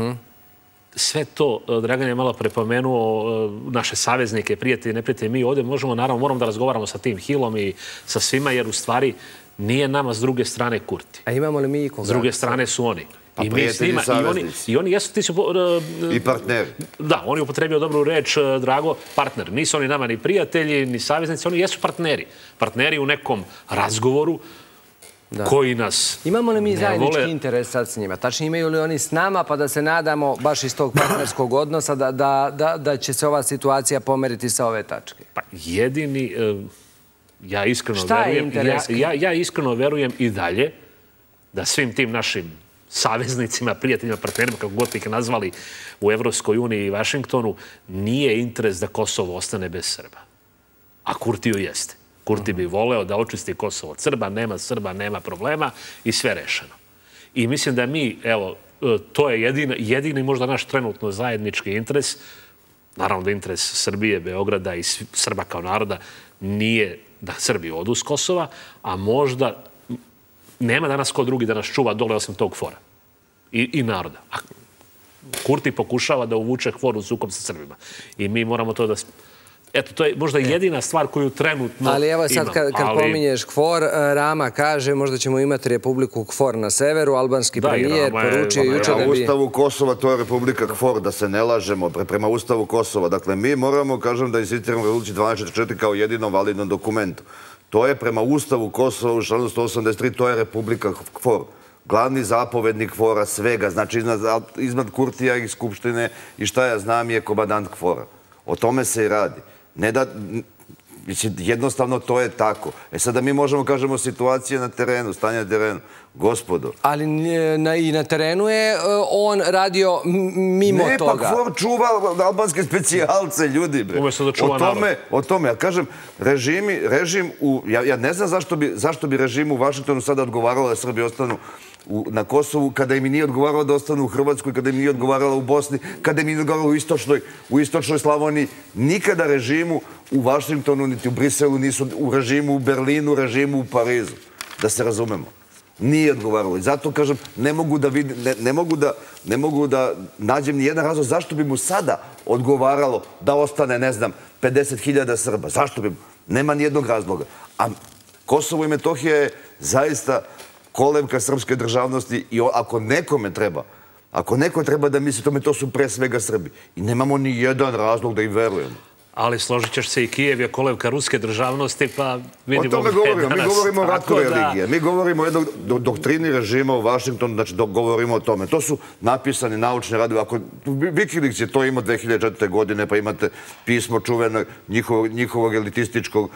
sve to, Dragan je malo prepomenuo naše saveznike, prijatelje, neprijatelje. Mi ovdje možemo, naravno, moramo da razgovaramo sa tim Hilom i sa svima, jer u stvari nije nama s druge strane Kurti. A imamo li mi i koga? S druge strane su oni. Pa prijatelji, saveznici. I oni jesu, ti su... I partneri. Da, on je upotrebio dobru reč, Drago, partner. Nisu oni nama ni prijatelji, ni saveznici, oni jesu partneri. Partneri u nekom razgovoru koji nas ne vole. Imamo li mi zajednički interes sad s njima? Tačnije, imaju li oni s nama, pa da se nadamo baš iz tog partnerskog odnosa da će se ova situacija pomeriti sa ove tačke? Pa jedini... Ja iskreno Šta je verujem... interes? Ja iskreno verujem i dalje da svim tim našim saveznicima, prijateljima, partnerima, kako god ih nazvali u Evropskoj uniji i Vašingtonu, nije interes da Kosovo ostane bez Srba. A Kurtiju jeste. Kurti bi voleo da očisti Kosovo od Srba, nema Srba, nema problema i sve rešeno. I mislim da mi, evo, to je jedini možda naš trenutno zajednički interes, naravno da interes Srbije, Beograda i Srba kao naroda nije da Srbi odu s Kosova, a možda nema danas ko drugi da nas čuva dole osim tog Kfora i naroda. A Kurti pokušava da uvuče Kfor u sukob sa Srbima. I mi moramo to da... Eto, to je možda jedina stvar koju trenutno imamo. Ali evo sad kad pominješ Kfor, Rama kaže možda ćemo imati Republiku Kfor na severu, albanski premijer poručio juče da bi... Prema Ustavu Kosova to je Republika Kfor, da se ne lažemo, prema Ustavu Kosova. Dakle, mi moramo, kažem, da insistiramo Rezoluciji dvanaest četrdeset četiri kao jedinom validnom dokumentu. To je prema Ustavu Kosova u članu sto osamdeset tri, to je Republika Kfor. Glavni zapovednik Kfora svega, znači iznad Kurtija i Skupštine i šta ja znam je komandant Kfora. O tome se i radi. Ne da, jednostavno to je tako. E sada mi možemo, kažemo, situacije na terenu, stanje na terenu. Gospodo. Ali i na terenu je on radio mimo toga. Ne, pa Kfor čuva albanske specijalce, ljudi, bre. Umjesto da čuva narod. O tome, ja kažem, režim u... Ja ne znam zašto bi režim u Vašingtonu sada odgovaralo da Srbi ostanu na Kosovu, kada im nije odgovaralo da ostanu u Hrvatskoj, kada im nije odgovaralo u Bosni, kada im nije odgovaralo u istočnoj Slavoniji. Nikada režimu u Vašingtonu, niti u Briselu, nisu u režimu u Berlinu, režimu u Parizu. Da se razumemo. Nije odgovaralo. I zato, kažem, ne mogu da vidim, ne mogu da, ne mogu da nađem ni jedan razlog zašto bi mu sada odgovaralo da ostane, ne znam, pedeset hiljada Srba. Zašto bi mu? Nema nijednog razloga. A Kosovo i Metohija je zaista kolevka srpske državnosti i ako nekome treba, ako neko treba da misli tome, to su pre svega Srbi. I nemamo ni jedan razlog da im verujemo. Ali složit ćeš se i Kijev je kolevka ruske državnosti, pa vidimo... O tome govorimo. Mi govorimo o ratu religije. Mi govorimo o jednoj doktrini režima u Vašingtonu, znači govorimo o tome. To su napisani naučni radovi. Wikileaks je to imao dve hiljade četvrte. godine, pa imate pismo čuveno njihovog elitističkog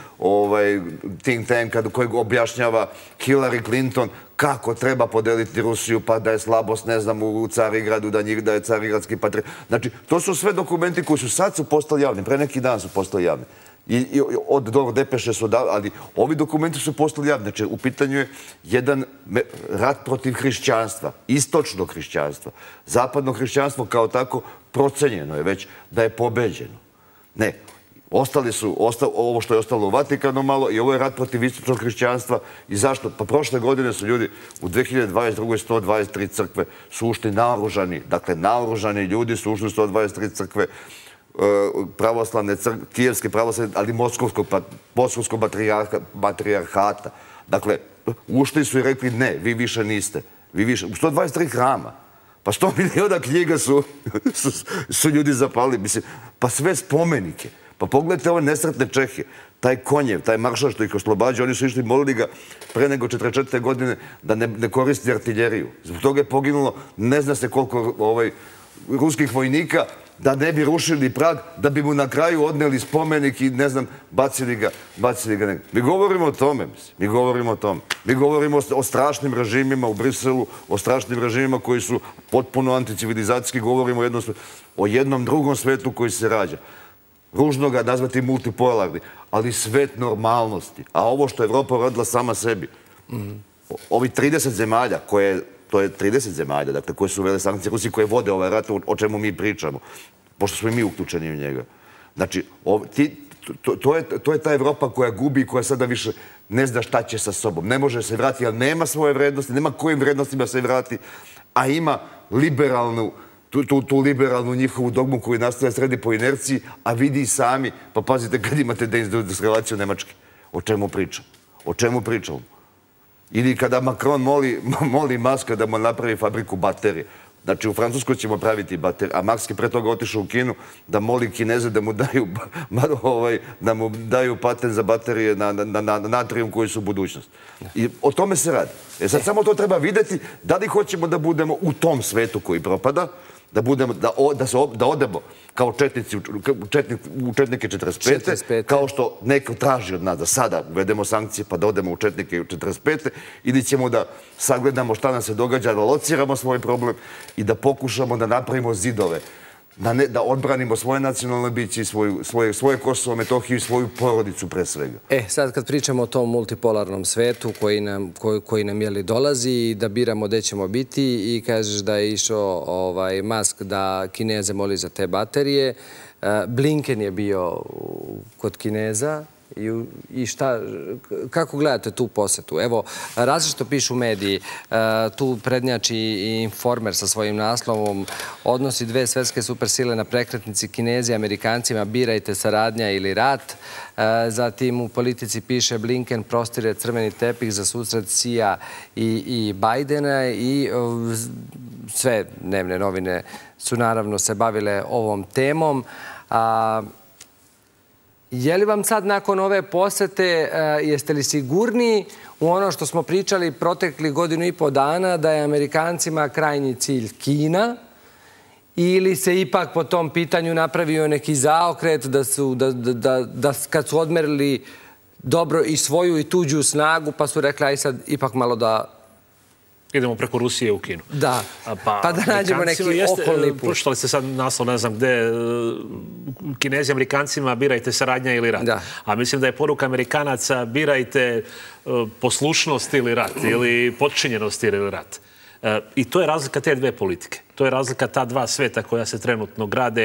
think tanka kojeg objašnjava Hillary Clinton kako treba podeliti Rusiju, pa da je slabost, ne znam, u Carigradu, da je carigradski patriot. Znači, to su sve dokumenti koji su sad su postali javni, pre neki dan su postali javni. I od dobro depeše su dali, ali ovi dokumenti su postali javni. Znači, u pitanju je jedan rat protiv hrišćanstva, istočnog hrišćanstva. Zapadno hrišćanstvo kao tako procenjeno je već da je pobeđeno. Ne. Ostali su, ovo što je ostalo u Vatikanu malo i ovo je rat protiv istočnog hrišćanstva. I zašto? Pa prošle godine su ljudi u dve hiljade dvadeset druge. sto dvadeset tri crkve su ušli naoružani. Dakle, naoružani ljudi su ušli u sto dvadeset tri crkve pravoslavne crkve, kijevske pravoslavne, ali moskovskog patrijarhata. Dakle, ušli su i rekli ne, vi više niste. U sto dvadeset tri hrama. Pa sto miliona knjiga su ljudi zapalili. Pa sve spomenike. Pa pogledajte ove nesretne Čehe, taj Konjev, taj maršal što ih oslobađa, oni su išli, molili ga pre nego četrdeset četvrte. godine da ne koristi artiljeriju. Zbog toga je poginulo ne zna se koliko ruskih vojnika da ne bi rušili Prag, da bi mu na kraju odneli spomenik i ne znam, bacili ga negdje. Mi govorimo o tome, mi govorimo o tome. Mi govorimo o strašnim režimima u Briselu, o strašnim režimima koji su potpuno anticivilizacijski, govorimo o jednom drugom svetu koji se rađa. Ružno ga nazvati multipolarni, ali svet normalnosti. A ovo što je Evropa radila sama sebi, Ovi trideset zemalja koje, to je trideset zemalja, dakle, koje su uvele sankcije Rusiji, koje vode ovaj rat, o čemu mi pričamo, pošto smo i mi uključeni u njega. Znači, to je ta Evropa koja gubi i koja sada više ne zna šta će sa sobom. Ne može se vratiti, jer nema svoje vrednosti, nema kojim vrednostima se vrati, a ima liberalnu, tu liberalnu njihovu dogmu koju nastaje sredi po inerciji, a vidi i sami, pa pazite kad imate deindustrializaciju Nemačke. O čemu pričam? O čemu pričam? Ili kada Macron moli Muska da mu napravi fabriku baterije. Znači, u Francuskoj ćemo praviti baterije, a Musk je pre toga otišao u Kinu da moli Kineze da mu daju patent za baterije na natrijum koji su budućnost. I o tome se radi. E sad samo to treba videti da li hoćemo da budemo u tom svetu koji propada, da odemo kao četnici u četnike četrdeset pete, kao što neko traži od nas da sada uvedemo sankcije pa da odemo u četnike u četrdeset pete, ili ćemo da sagledamo šta nam se događa, da lociramo svoj problem i da pokušamo da napravimo zidove, da odbranimo svoje nacionalne biće, svoje Kosovo, Metohiju i svoju porodicu pre svega. E, sad kad pričamo o tom multipolarnom svetu koji nam jeli dolazi i da biramo gde ćemo biti i kažeš da je išao Musk da Kineze moli za te baterije, Blinken je bio kod Kineza, i šta, kako gledate tu posetu? Evo, različito pišu mediji, tu prednjači i Informer sa svojim naslovom, odnosi dve svetske supersile na prekretnici, Kinezi, Amerikancima, birajte saradnja ili rat. Zatim u Politici piše Blinken prostire crveni tepih za susret Sija i Bajdena i sve dnevne novine su naravno se bavile ovom temom. Je li vam sad nakon ove posete, jeste li sigurniji u ono što smo pričali protekli godinu i po dana da je Amerikancima krajnji cilj Kina ili se ipak po tom pitanju napravio neki zaokret da kad su odmerili dobro i svoju i tuđu snagu pa su rekli aj sad ipak malo da... Idemo preko Rusije u Kinu. Da, pa da nađemo neki okolni put. Pročitali ste sad naslov, ne znam gde, Kinezi Amerikancima birajte saradnja ili rat. A mislim da je poruka Amerikanaca birajte poslušnost ili rat, ili podčinjenost ili rat. I to je razlika te dve politike. To je razlika ta dva sveta koja se trenutno grade.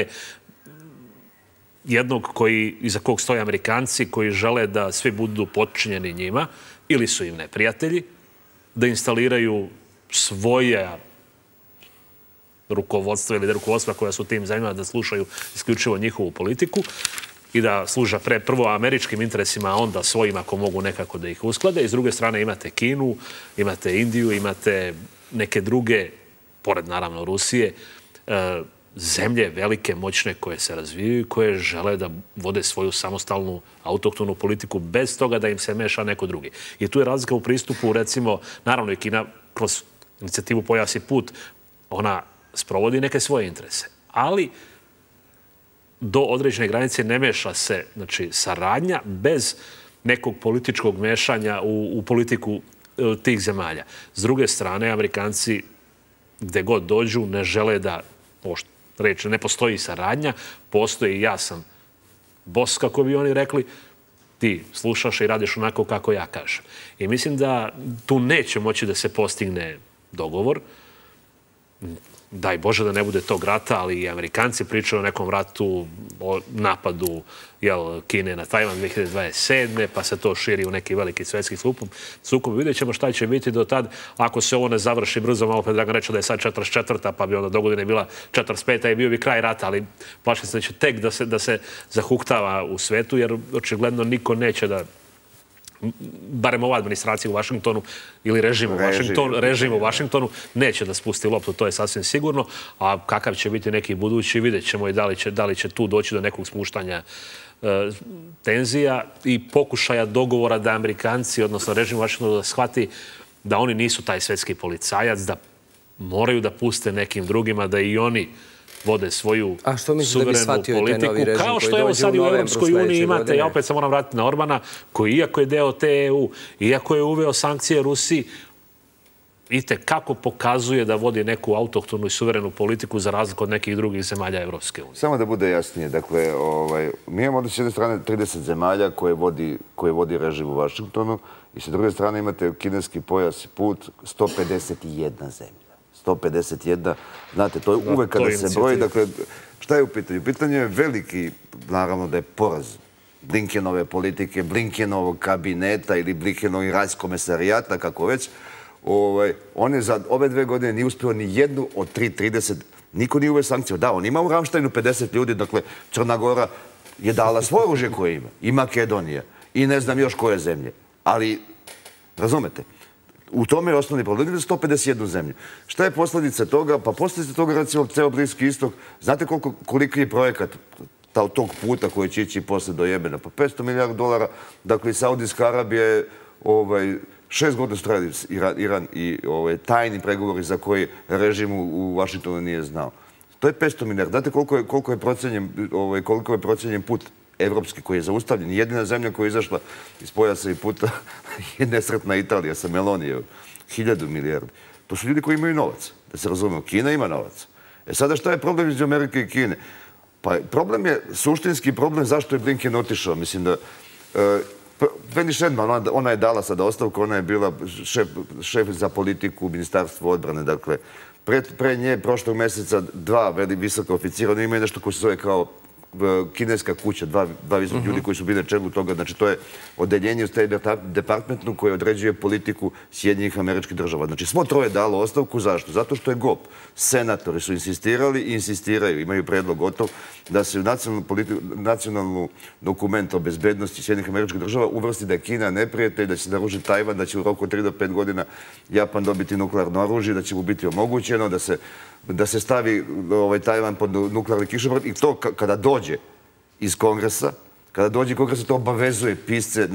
Jednog iza kog stoje Amerikanci koji žele da svi budu podčinjeni njima ili su im neprijatelji, da instaliraju svoje rukovodstva ili rukovodstva koja su tim zemljama da slušaju isključivo njihovu politiku i da služa prvo američkim interesima, a onda svojim ako mogu nekako da ih usklade. I s druge strane imate Kinu, imate Indiju, imate neke druge, pored naravno Rusije, zemlje velike, moćne koje se razvijaju i koje žele da vode svoju samostalnu autohtonu politiku bez toga da im se meša neko drugi. I tu je razlika u pristupu, recimo, naravno i Kina kroz inicijativu Pojas i put, ona sprovodi neke svoje interese. Ali do određene granice ne meša se saradnja bez nekog političkog mešanja u politiku tih zemalja. S druge strane, Amerikanci gde god dođu ne žele da reći, ne postoji saradnja, postoji jasan bos, kako bi oni rekli, ti slušaš i radiš onako kako ja kažem. I mislim da tu neće moći da se postigne dogovor. Daj Bože da ne bude tog rata, ali i Amerikanci pričaju o nekom ratu, o napadu Kine na Tajvan dve hiljade dvadeset sedme. pa se to širi u neki veliki svetski sukob. Vidjet ćemo šta će biti do tad. Ako se ovo ne završi brzo, malo pre Dragan reče da je sad četrdeset četvrta pa bi onda dogodine bila četrdeset peta i bio bi kraj rata, ali plašim se da će tek da se zahuktava u svetu, jer očigledno niko neće da, barem ova administracija u Vašingtonu ili režim u Vašingtonu, neće da spusti loptu, to je sasvim sigurno, a kakav će biti neki budući, vidjet ćemo i da li će tu doći do nekog spuštanja tenzija i pokušaja dogovora da Amerikanci, odnosno režim u Vašingtonu, da shvati da oni nisu taj svetski policajac, da moraju da puste nekim drugima, da i oni vode svoju suverenu politiku. Kao što evo sad i u Evropskoj uniji imate, ja opet se moram vratiti na Orbana, koji iako je deo te E U, iako je uveo sankcije Rusiji, i tekako pokazuje da vodi neku autohtonu i suverenu politiku za razliku od nekih drugih zemalja Evropske unije. Samo da bude jasnije, dakle, mi imamo s jedne strane trideset zemalja koje vodi režim u Vašingtonu i sa druge strane imate kineski pojas i put sto pedeset jedna zemlja. sto pedeset jedna, znate, to je uvek kada se broji, dakle, šta je u pitanju? Pitanje je veliki, naravno da je poraz Blinkenove politike, Blinkenovog kabineta ili Blinkenovog rajskomesarijata, kako već. On je za ove dve godine nije uspio ni jednu od tri trideset, niko nije uveo sankciju. Da, on ima u Ramštajnu pedeset ljudi, dakle, Crna Gora je dala svoje oružje koje ima, i Makedonija, i ne znam još koje zemlje. Ali, razumete, u tome je osnovni problem. Idete sto pedeset jednu zemlju. Šta je posljedica toga? Pa posljedica toga, recimo, ceo Bliski istok. Znate koliki je projekat tog puta koji će ići posle do Jemena? Pa petsto milijardi dolara. Dakle, Saudijska Arabija je šest godina strali Iran i tajni pregovori za koji režim u Vašingtonu nije znao. To je petsto milijardi. Znate koliko je procenjen put evropski koji je zaustavljen? Jedina zemlja koja je izašla iz pojasa i puta je nesretna Italija sa Melonijevom. Hiljadu milijardi. To su ljudi koji imaju novac. Da se razumemo, Kina ima novac. E sada šta je problem između Amerike i Kine? Pa problem je, suštinski problem zašto je Blinken otišao. Mislim da Wendy Sherman, ona je dala sada ostavku, ona je bila šef za politiku u Ministarstvu odbrane. Dakle, pre nje prošlog meseca dva visoka oficira, oni imaju nešto koje se zove kao kineska kuća, dva visoka ljudi koji su bili na čelu toga. Znači, to je odeljenje u State Departmentu koje određuje politiku Sjedinjenih Američkih Država. Znači, svo troje dalo ostavku. Zašto? Zato što je G O P. Senatori su insistirali i insistiraju, imaju predlog gotov, da se u nacionalnu dokument o bezbednosti Sjedinjenih Američkih Država uvrsti da je Kina neprijatelj, da će se naružiti Tajvan, da će u roku tri do pet godina Japan dobiti nuklearno oružje, da će mu biti omogućeno, da se stavi Tajvan pod nuklearni kišobran. I to kada dođe iz Kongresa, kada dođe iz Kongresa, to obavezuje pisce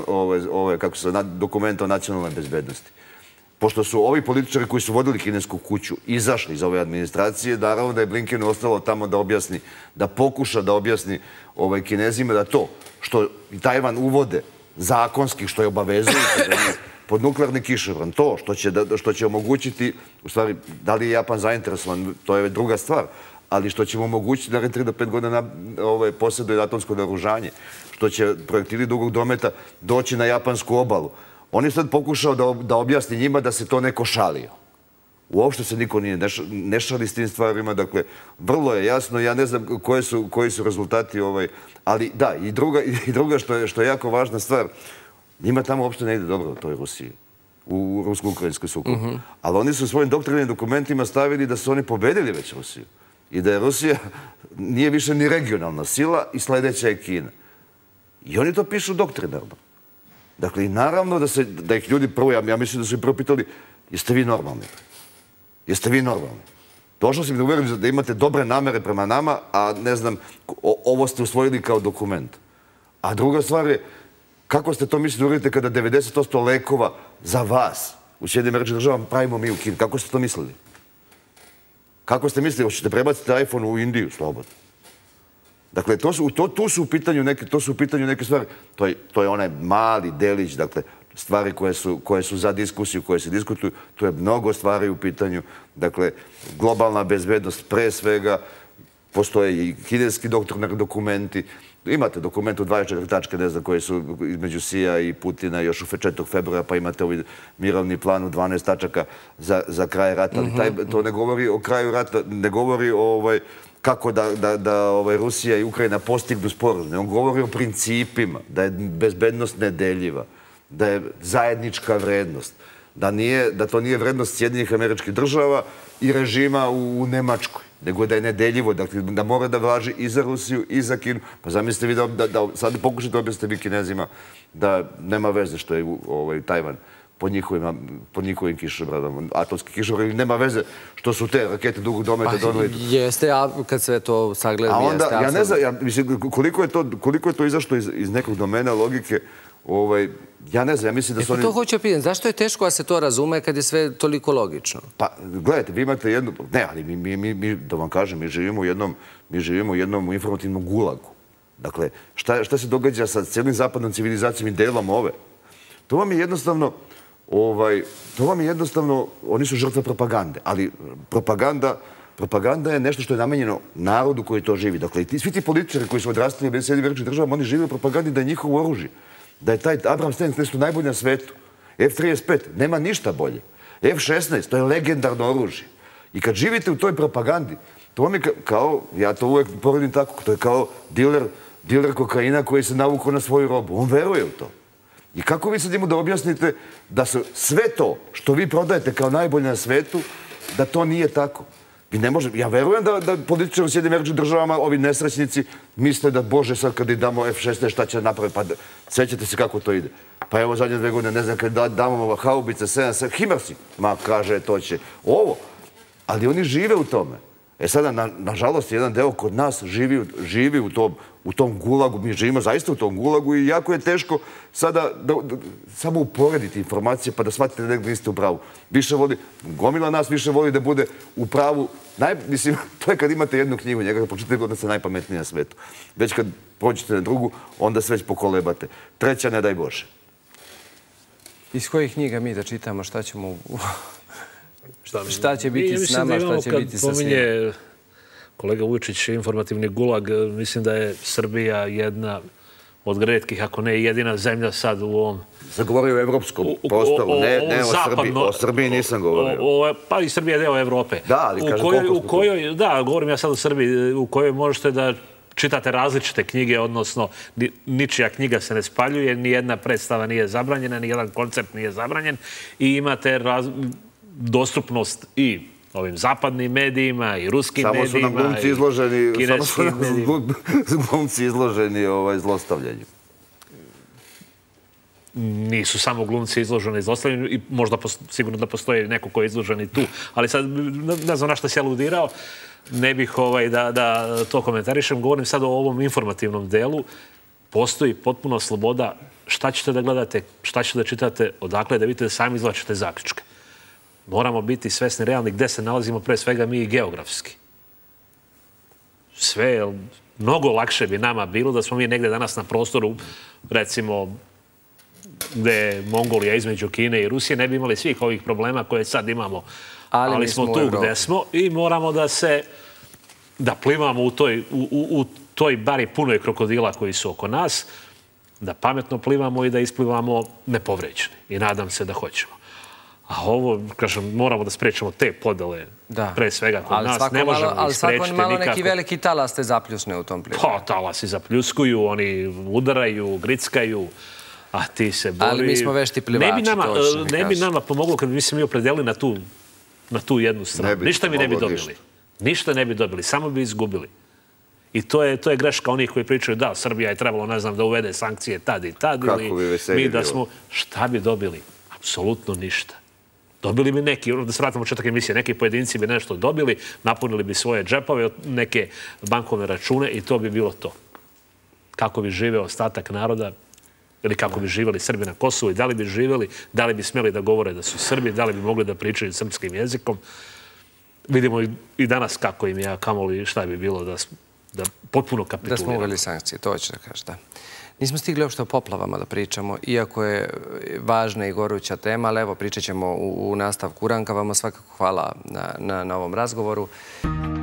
dokumenta o nacionalnoj bezbednosti. Pošto su ovi političari koji su vodili kinesku kuću izašli iz ove administracije, naravno da je Blinkenu ostalo tamo da objasni, da pokuša da objasni Kinezima da to što Tajvan uvode zakonski, što je obavezujuće pod nuklearni kišobran, to što će omogućiti, u stvari, da li je Japan zainteresovan, to je druga stvar, ali što će mu omogućiti da tri do pet godina posjeduje atomsko naoružanje, što će projektili dugog dometa doći na japansku obalu. On je sad pokušao da objasni njima da se to neko šalio. Uopšte se niko nije ne šali s tim stvarima, dakle, vrlo je jasno, ja ne znam koji su rezultati, ali da, i druga što je jako važna stvar, njima tamo uopšte ne ide dobro u toj Rusiji, u rusko-ukrajinskoj sukobu. Ali oni su u svojim doktrinarnim dokumentima stavili da su oni pobedili već Rusiju i da je Rusija nije više ni regionalna sila i sledeća je Kina. I oni to pišu doktrinarno. Dakle, i naravno da ih ljudi prvo, ja mislim da su ih prvo pitali, jeste vi normalni? Jeste vi normalni? Došao sam da uverim da imate dobre namere prema nama, a ne znam, ovo ste usvojili kao dokument. A druga stvar je, kako ste to mislili da uradite kada devedeset posto lekova za vas u Sjedinjenim Američkim Državama pravimo mi u Kini? Kako ste to mislili? Kako ste mislili? Hoćete prebaciti iPhone u Indiju? Slobodno. Dakle, tu su u pitanju neke stvari. To je onaj mali delić, dakle, stvari koje su za diskusiju, koje se diskutuju. Tu je mnogo stvari u pitanju. Dakle, globalna bezbednost pre svega, postoje i kineski doktrinarni dokumenti. Imate dokument u dvadeset četiri tačke, ne znam, koje su između Sija i Putina još u četvrtog februara, pa imate ovaj mirovni plan u dvanaest tačaka za kraj rata. Ali to ne govori o kraju rata, ne govori o kako da Rusija i Ukrajina postignu sporazum. On govori o principima, da je bezbednost nedeljiva, da je zajednička vrednost, da to nije vrednost Sjedinjenih Američkih Država i režima u Nemačkoj, nego da je nedeljivo, da mora da važi i za Rusiju i za Kinu. Pa zamislite vi da sad pokušate objasniti vi Kinezima da nema veze što je Tajvan pod njihovim kišobranom, atomski kišobran, nema veze što su te rakete dugog dometa doneli. Jeste, a kad sve to sagledam, jeste apsolutno. Ja ne znam, mislim, koliko je to izašlo iz nekog domena logike, ja ne znam, ja mislim da su oni... To hoću pitati, zašto je teško da se to razume kad je sve toliko logično? Pa, gledajte, vi imate jednu... Ne, ali mi, da vam kažem, mi živimo u jednom, mi živimo u jednom informativnom gulagu. Dakle, šta se događa sa cijelim zapadnom civilizacijom i delom ove? To vam je jednostavno... to vam je jednostavno, oni su žrtve propagande, ali propaganda Propaganda je nešto što je namenjeno narodu koji to živi. Dakle, svi ti političari koji su odrastali u Sjedinjenim Američkim Državama, oni žive u propagandi da je njihovo oružje, da je taj Abrams tank nešto najbolje na svetu. F trideset pet, nema ništa bolje. F šesnaest, to je legendarno oružje. I kad živite u toj propagandi, to vam je kao, ja to uvek poredim tako, to je kao diler kokaina koji se navukao na svoju robu. On veruje u to. I kako vi sad njemu da objasnite da se sve to što vi prodajete kao najbolje na svetu, da to nije tako? Ja verujem da političari u Sjedinim Američkim Državama, ovi nesrećnici, misle da, Bože, sad kad i damo F šesnaest, šta će napraviti? Pa sećate se kako to ide. Pa evo zadnje dve godine, ne znam, kad damo haubice, sedam, sedam, Himarsi, ma kaže, to će. Ovo. Ali oni žive u tome. E sada, nažalost, jedan deo kod nas živi u tom gulagu. Mi živimo zaista u tom gulagu i jako je teško sada samo uporediti informacije pa da shvatite da negdje niste u pravu. Više voli, gomila nas više voli da bude u pravu. Mislim, to je kad imate jednu knjigu, njega ga pročitate, onda ste najpametniji na svetu. Već kad prođete na drugu, onda se već pokolebate. Treća, ne daj Bože. Iz kojih knjiga mi da čitamo, šta ćemo... Šta će biti s nama, šta će biti sa svima? Kolega Vučić, informativni gulag, mislim da je Srbija jedna od retkih, ako ne jedina zemlja sad u ovom... Zagovorio o evropskom prostoru, ne o Srbiji. O Srbiji nisam govorio. Pa i Srbija je deo Evrope. Da, ali kaže koliko... Da, govorim ja sad o Srbiji, u kojoj možete da čitate različite knjige, odnosno ničija knjiga se ne spaljuje, nijedna predstava nije zabranjena, nijedan koncept nije zabranjen i imate dostupnost i ovim zapadnim medijima i ruskim medijima. Samo su nam glumci izloženi, samo su nam glumci izloženi zlostavljanju. Nisu samo glumci izloženi zlostavljanju i možda sigurno da postoji neko ko je izložen i tu. Ali sad, ne znam na što si aludirao, ne bih da to komentarišem. Govorim sad o ovom informativnom delu. Postoji potpuno sloboda šta ćete da gledate, šta ćete da čitate, odakle da vidite da sami izvlačite zaključke. Moramo biti svesni realni gde se nalazimo, pre svega mi i geografski. Sve, mnogo lakše bi nama bilo da smo mi negde danas na prostoru, recimo, gde je Mongolija između Kine i Rusije, ne bi imali svih ovih problema koje sad imamo. Ali smo tu gde smo i moramo da se, da plivamo u toj bari punoj krokodila koji su oko nas, da pametno plivamo i da isplivamo nepovređeni. I nadam se da hoćemo. A ovo, kažem, moramo da sprečemo te podele, pre svega kod nas. Ne možemo ih sprečiti nikako. Ali svako malo neki veliki talas te zapljusne u tom plivu. Pa, talasi zapljuskuju, oni udaraju, grickaju, a ti se bori. Ali mi smo vešti plivači, to što mi kažeš. Ne bi nama pomoglo kad bi se mi opredeli na tu jednu stranu. Ništa mi ne bi dobili. Ništa ne bi dobili, samo bi izgubili. I to je greška onih koji pričaju da, Srbija je trebalo, ne znam, da uvede sankcije tad i tad. Kako bi veselje bilo? Šta bi dobili? Apsolutno ništa. Dobili bi neki, da se vratimo četak emisije, neki pojedinci bi nešto dobili, napunili bi svoje džepove, neke bankovne račune i to bi bilo to. Kako bi živeo ostatak naroda ili kako bi živeli Srbi na Kosovu i da li bi živeli, da li bi smeli da govore da su Srbi, da li bi mogli da pričaju srpskim jezikom. Vidimo i danas kako im je, kamoli šta bi bilo da potpuno kapituliramo. Da smo uveli sankcije, to hoće da kažeš, da. Nismo stigli uopšte o poplavama da pričamo, iako je važna i goruća tema, ali evo pričat ćemo u nastavku. Uranka, vama svakako hvala na ovom razgovoru.